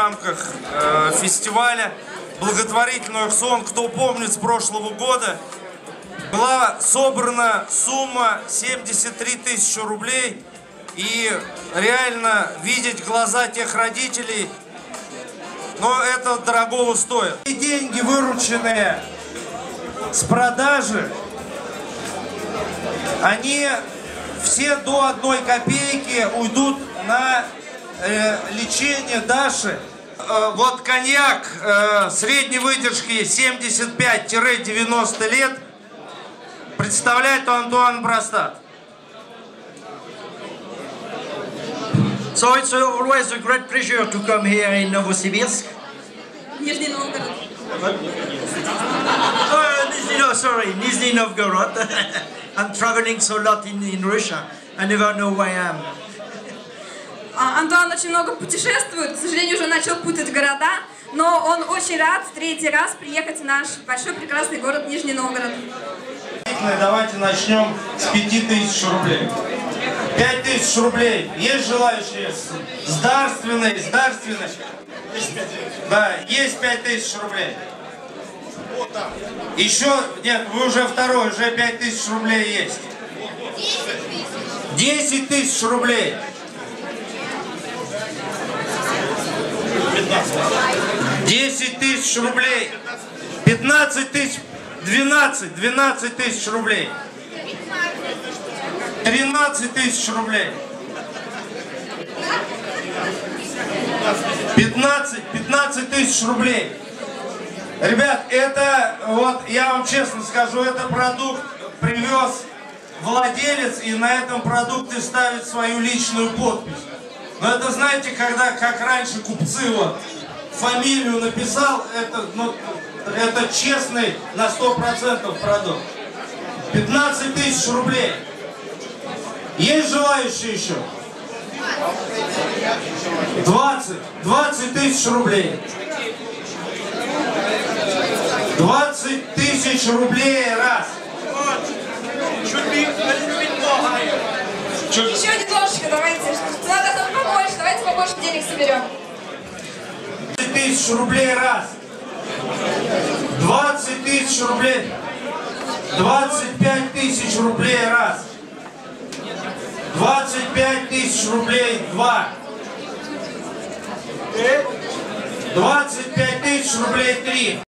рамках фестиваля благотворительного сон. Кто помнит, с прошлого года была собрана сумма 73 тысячи рублей. И реально видеть глаза тех родителей, но это дорогого стоит. И деньги, вырученные с продажи, они все до 1 копейки уйдут на лечение Даши. Вот коньяк средней выдержки 75-90 лет представляет Антуан Брастат. So it's always a great pleasure to come here in Novosibirsk. Nizhny Novgorod. Nizhny Novgorod. I'm traveling so lot in Russia. I never know where I am. Антуан очень много путешествует, к сожалению, уже начал путать города, но он очень рад в 3-й раз приехать в наш большой прекрасный город Нижний Новгород. Давайте начнем с 5000 рублей. 5000 рублей. Есть желающие? С дарственной. Да, есть 5000 рублей. Еще, нет, вы уже второй, уже 5000 рублей есть. 10 тысяч рублей. 10 тысяч рублей. 15 тысяч. 12 тысяч рублей. 13 тысяч рублей. 15 тысяч рублей. Ребят, это, вот я вам честно скажу, это продукт привез владелец и на этом продукте ставит свою личную подпись. Но это, знаете, когда, как раньше купцы вот фамилию написал, это честный на 100% продукт. 15 тысяч рублей. Есть желающие еще? 20 тысяч рублей. 20 тысяч рублей раз. Еще немножечко, давайте. Надо побольше, давайте побольше денег соберем. 20 тысяч рублей раз. 20 тысяч рублей. 25 тысяч рублей раз. 25 тысяч рублей два. 25 тысяч рублей три.